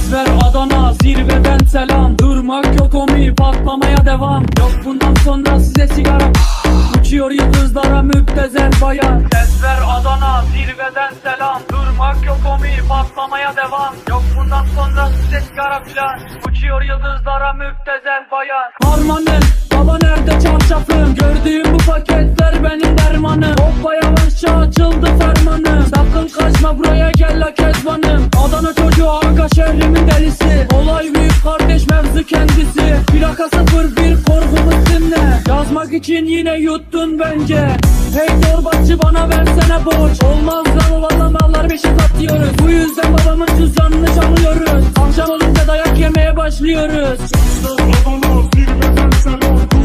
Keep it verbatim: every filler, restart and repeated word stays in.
Ses ver Adana, zirveden selam. Durmak yok omi, patlamaya devam. Yok bundan sonra size sigara. Uçuyor yıldızlara müptezel bayan. Ses ver Adana, zirveden selam. Durmak yok omi, patlamaya devam. Yok bundan sonra size sigara filan. Uçuyor yıldızlara müptezel bayan. Harmanım, baba nerede çarşafım? Gördüğüm bu paketler benim dermanım. Hoppa yavaşça açıldı fermanım. Sakın kaçma buraya gel la kezbanım. Adana çocuğu aga şehrimin delisi. Olay büyük kardeş mevzu kendisi. Plaka sıfır bir korkumuz dinle. Yazmak için yine yuttun bence. Hey torbacı bana versene borç. Olmaz lan valla mallar beşik atıyoruz. Bu yüzden babamın cüzdanını çalıyoruz. Akşam olunca dayak yemeye başlıyoruz. Adana zirveden selam.